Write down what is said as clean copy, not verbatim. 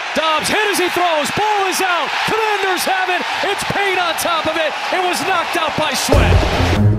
Dobbs hit as he throws. Ball is out. Commanders have it. It's Payne on top of it. It was knocked out by Sweat.